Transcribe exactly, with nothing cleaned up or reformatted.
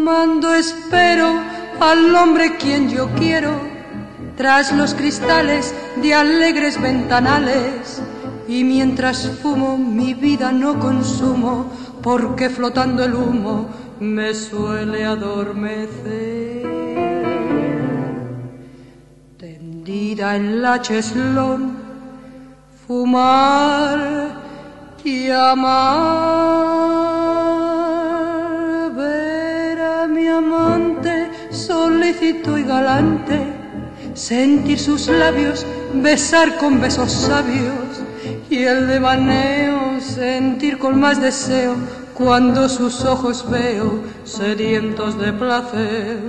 Fumando espero al hombre quien yo quiero, tras los cristales de alegres ventanales, y mientras fumo mi vida no consumo, porque flotando el humo me suele adormecer. Tendida en la cheslón, fumar y amar, ver a mi amante solícito y galante, sentir sus labios besar con besos sabios, y el devaneo sentir con más deseo cuando sus ojos veo sedientos de placer.